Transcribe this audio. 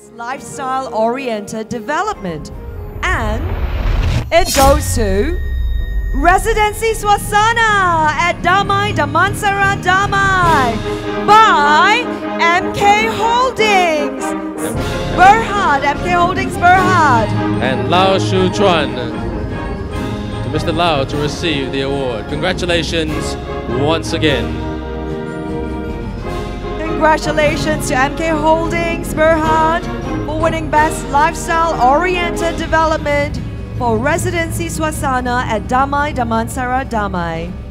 lifestyle-oriented development. And it goes to Residency Swasana at Damai Damansara Damai by MK Holdings. Berhad, MK Holdings Berhad. And Lao Shu Chuan to Mr. Lao to receive the award. Congratulations once again. Congratulations to MK Holdings Berhad for winning Best Lifestyle-Oriented Development for Residency Swasana at Damai Damansara Damai.